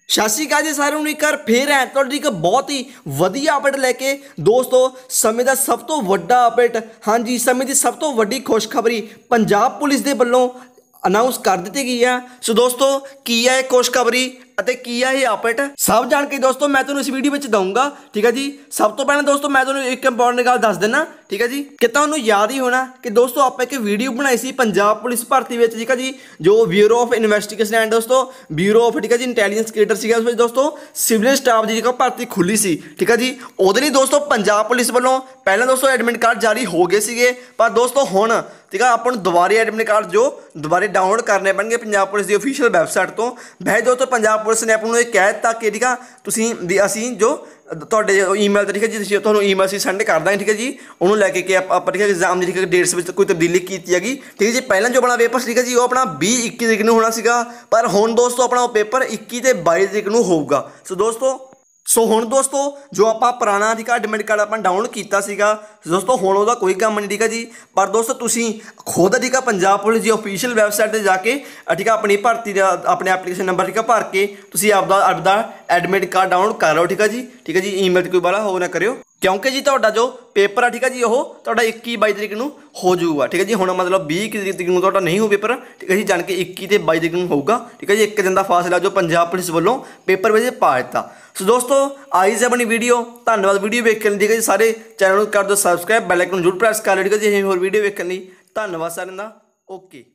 ਸਤਿ ਸ਼੍ਰੀ ਅਕਾਲ ਜੀ ਸਾਰਿਆਂ ਨੂੰ। ਇੱਕ ਵਾਰ ਫੇਰ ਹੈ ਤੁਹਾਡੀ ਇੱਕ ਬਹੁਤ ਹੀ ਵਧੀਆ ਅਪਡੇਟ ਲੈ ਕੇ ਦੋਸਤੋ, ਸਮੇਂ ਦਾ ਸਭ ਤੋਂ ਵੱਡਾ ਅਪਡੇਟ, ਹਾਂਜੀ ਸਮੇਂ ਦੀ ਸਭ ਤੋਂ ਵੱਡੀ ਖੁਸ਼ਖਬਰੀ ਪੰਜਾਬ ਪੁਲਿਸ ਦੇ ਵੱਲੋਂ ਅਨਾਉਂਸ ਕਰ ਦਿੱਤੀ ਗਈ ਹੈ। ਸੋ ਦੋਸਤੋ, ਕੀ ਹੈ ਇਹ ਖੁਸ਼ਖਬਰੀ ਅਤੇ ਕੀ ਹੈ ਇਹ ਅਪਡੇਟ, ਸਭ ਜਾਣ ਕੇ ਦੋਸਤੋ ਮੈਂ ਤੁਹਾਨੂੰ ਇਸ ਵੀਡੀਓ ਵਿੱਚ ਦਊਂਗਾ। ਠੀਕ ਹੈ ਜੀ। ਸਭ ਤੋਂ ਪਹਿਲਾਂ ਦੋਸਤੋ ਮੈਂ ਤੁਹਾਨੂੰ ਇੱਕ ਇੰਪੋਰਟੈਂਟ ਗੱਲ ਦੱਸ ਦਿੰਦਾ। ਠੀਕ ਹੈ ਜੀ, ਕਿ ਤੁਹਾਨੂੰ ਯਾਦ ਹੀ ਹੋਣਾ ਕਿ ਦੋਸਤੋ ਆਪਾਂ ਇੱਕ ਵੀਡੀਓ ਬਣਾਈ ਸੀ ਪੰਜਾਬ ਪੁਲਿਸ ਭਰਤੀ ਵਿੱਚ। ਠੀਕ ਹੈ ਜੀ, ਜੋ ਬਿਊਰੋ ਆਫ ਇਨਵੈਸਟੀਗੇਸ਼ਨ ਐਂਡ ਦੋਸਤੋ ਬਿਊਰੋ ਆਫ, ਠੀਕ ਹੈ ਜੀ, ਇੰਟੈਲੀਜੈਂਸ ਕ੍ਰੀਏਟਰ ਸੀਗਾ। ਉਸ ਵਿੱਚ ਦੋਸਤੋ ਸਿਵਲ ਸਟਾਫ ਦੀ ਭਰਤੀ ਖੁੱਲੀ ਸੀ। ਠੀਕ ਹੈ ਜੀ, ਉਹਦੇ ਲਈ ਦੋਸਤੋ ਪੰਜਾਬ ਪੁਲਿਸ ਵੱਲੋਂ ਪਹਿਲਾਂ ਦੋਸਤੋ ਐਡਮਿਟ ਕਾਰਡ ਜਾਰੀ ਹੋ ਗਏ ਸੀਗੇ, ਪਰ ਦੋਸਤੋ ਹੁਣ ਠੀਕ ਆ ਆਪਾਂ ਨੂੰ ਦੁਬਾਰੇ ਐਡਮਿਟ ਕਾਰਡ ਜੋ ਦੁਬਾਰੇ ਡਾਊਨਲੋਡ ਕਰਨੇ ਪੈਣਗੇ ਪੰਜਾਬ ਪੁਲਿਸ ਦੀ ਅਫੀਸ਼ੀਅਲ ਵੈਬਸਾਈਟ ਤੋਂ। ਵੈਸੇ ਦੋਸਤੋ ਪੰਜਾਬ ਪੁਲਿਸ ਨੇ ਆਪਾਂ ਨੂੰ ਇਹ ਕਹਿ ਦਿੱਤਾ ਕਿ ਠੀਕ ਆ ਤੁਸੀਂ ਵੀ ਅਸੀਂ ਜੋ ਤੁਹਾਡੇ ਈਮੇਲ 'ਤੇ ਠੀਕ ਹੈ ਜੀ, ਤੁਸੀਂ ਤੁਹਾਨੂੰ ਈਮੇਲ ਅਸੀਂ ਸੈਂਡ ਕਰ ਦਾਂਗੇ। ਠੀਕ ਹੈ ਜੀ, ਉਹਨੂੰ ਲੈ ਕੇ ਕਿ ਆਪਾਂ ਠੀਕ ਹੈ ਐਗਜ਼ਾਮ ਦੀ ਠੀਕ ਹੈ ਡੇਟਸ ਵਿੱਚ ਕੋਈ ਤਬਦੀਲੀ ਕੀਤੀ ਹੈਗੀ। ਠੀਕ ਹੈ ਜੀ, ਪਹਿਲਾਂ ਜੋ ਆਪਣਾ ਪੇਪਰ ਠੀਕ ਹੈ ਜੀ ਉਹ ਆਪਣਾ 20-21 ਤਰੀਕ ਨੂੰ ਹੋਣਾ ਸੀਗਾ, ਪਰ ਹੁਣ ਦੋਸਤੋ ਆਪਣਾ ਉਹ ਪੇਪਰ 21 ਤੇ 22 ਤਰੀਕ ਨੂੰ ਹੋਊਗਾ। ਸੋ ਹੁਣ ਦੋਸਤੋ ਜੋ ਆਪਾਂ ਪੁਰਾਣਾ ਠੀਕ ਆ ਐਡਮਿਟ ਕਾਰਡ ਆਪਾਂ ਡਾਊਨਲੋਡ ਕੀਤਾ ਸੀਗਾ ਦੋਸਤੋ, ਹੁਣ ਉਹਦਾ ਕੋਈ ਕੰਮ ਨਹੀਂ। ਠੀਕ ਹੈ ਜੀ, ਪਰ ਦੋਸਤੋ ਤੁਸੀਂ ਖੁਦ ਠੀਕ ਆ ਪੰਜਾਬ ਪੁਲਿਸ ਦੀ ਅਫੀਸ਼ੀਅਲ ਵੈਬਸਾਈਟ 'ਤੇ ਜਾ ਕੇ ਠੀਕ ਆ ਆਪਣੀ ਭਰਤੀ ਦਾ ਆਪਣੇ ਐਪਲੀਕੇਸ਼ਨ ਨੰਬਰ ਠੀਕ ਆ ਭਰ ਕੇ ਤੁਸੀਂ ਆਪਦਾ ਐਡਮਿਟ ਕਾਰਡ ਡਾਊਨਲੋਡ ਕਰ ਲਓ। ਠੀਕ ਹੈ ਜੀ, ਠੀਕ ਹੈ ਜੀ, ਈਮੇਲ 'ਤੇ ਕੋਈ ਬਾਲਾ ਹੋ ਨਾ ਕਰਿਓ, ਕਿਉਂਕਿ ਜੀ ਤੁਹਾਡਾ ਜੋ ਪੇਪਰ ਆ ਠੀਕ ਹੈ ਜੀ ਉਹ ਤੁਹਾਡਾ 21-22 ਤਰੀਕ ਨੂੰ ਹੋ ਜਾਊਗਾ। ਠੀਕ ਹੈ ਜੀ, ਹੁਣ ਮਤਲਬ 20 ਤਰੀਕ ਨੂੰ ਤੁਹਾਡਾ ਨਹੀਂ ਹੋ ਪੇਪਰ। ਠੀਕ ਹੈ ਜੀ, ਜਾਣ ਕੇ 21 ਤੇ 22 ਤਰੀਕ ਨੂੰ ਹੋਊਗਾ। ਠੀਕ ਹੈ ਜੀ, ਇੱਕ ਦਿਨ ਦਾ ਫਾਸਲਾ ਜੋ ਪੰਜਾਬ ਪੁਲਿਸ ਵੱਲੋਂ ਪੇਪਰ ਵਿੱਚ ਪਾ ਦਿੱਤਾ। ਸੋ ਦੋਸਤੋ ਆਈ ਸੀ ਆਪਣੀ ਵੀਡੀਓ, ਧੰਨਵਾਦ ਵੀਡੀਓ ਵੇਖਣ ਲਈ। ਠੀਕ ਹੈ ਜੀ, ਸਾਰੇ ਚੈਨਲ ਨੂੰ ਕਰ ਦਿਓ ਸਬਸਕ੍ਰਾਈਬ, ਬੈਲ ਆਈਕਨ ਨੂੰ ਜ਼ਰੂਰ ਪ੍ਰੈਸ ਕਰ ਲਿਓ। ਠੀਕ ਹੈ ਜੀ, ਹੋਰ ਵੀਡੀਓ ਵੇਖਣ ਲਈ ਧੰਨਵਾਦ ਸਾਰਿਆਂ ਦਾ। ਓਕੇ।